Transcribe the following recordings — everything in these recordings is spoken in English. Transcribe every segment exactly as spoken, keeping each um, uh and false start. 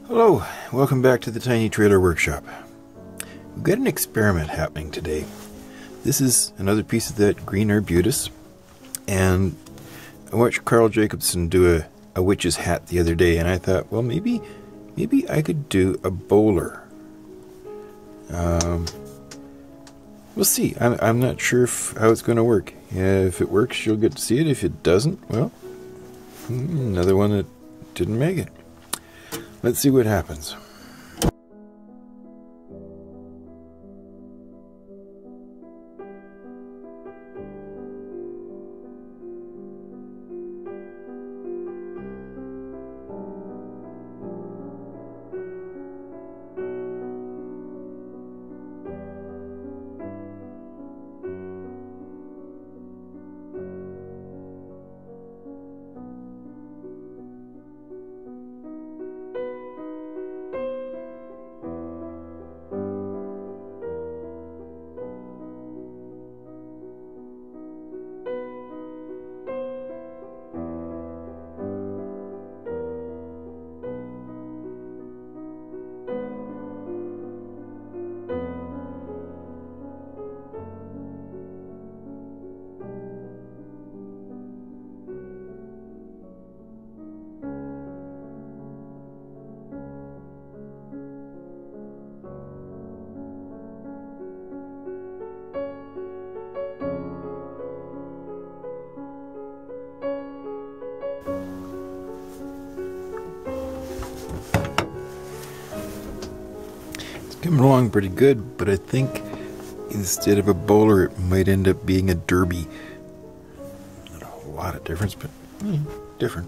Hello, welcome back to the Tiny Trailer Workshop. We've got an experiment happening today. This is another piece of that green Arbutus, and I watched Carl Jacobson do a, a witch's hat the other day, and I thought, well, maybe maybe I could do a bowler. Um, we'll see. I'm, I'm not sure if, how it's going to work. If it works, you'll get to see it. If it doesn't, well, another one that didn't make it. Let's see what happens. Coming along pretty good, but I think instead of a bowler, it might end up being a derby. Not a whole lot of difference, but eh, different.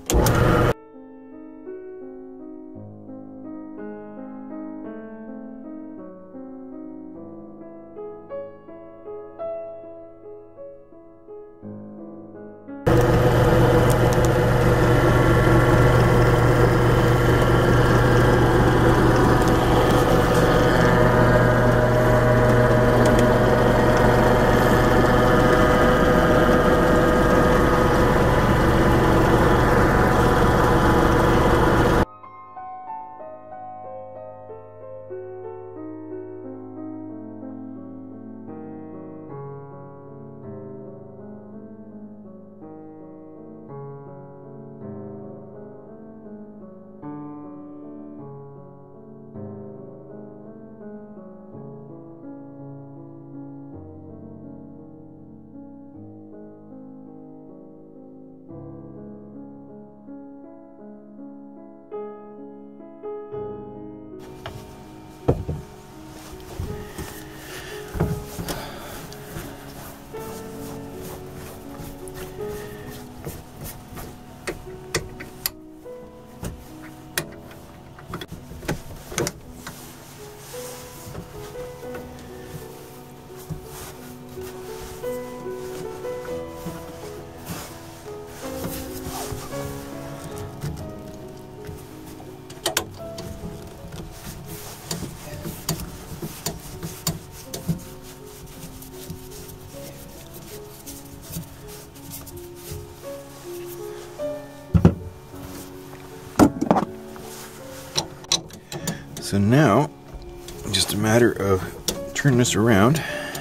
So now, just a matter of turn this around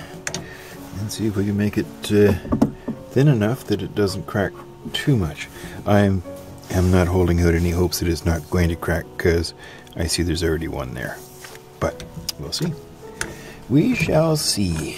and see if we can make it uh, thin enough that it doesn't crack too much. I am not holding out any hopes that it's not going to crack because I see there's already one there. But we'll see. We shall see.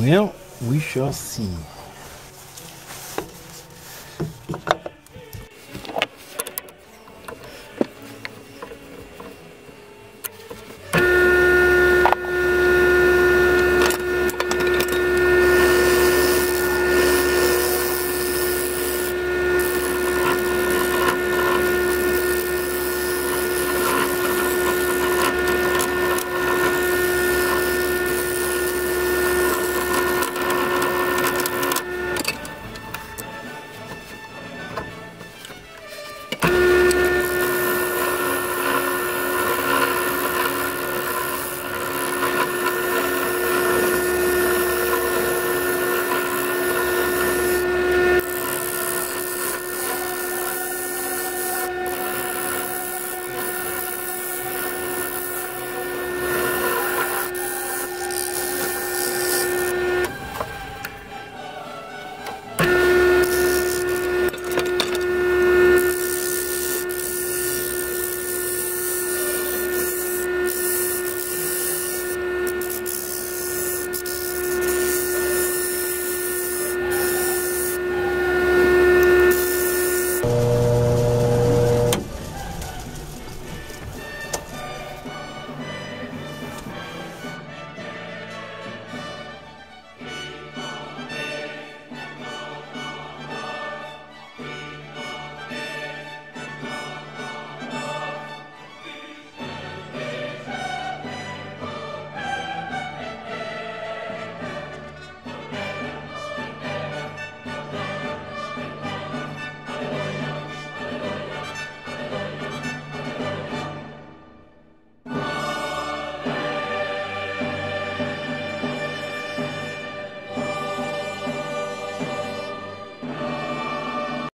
Well, we shall see.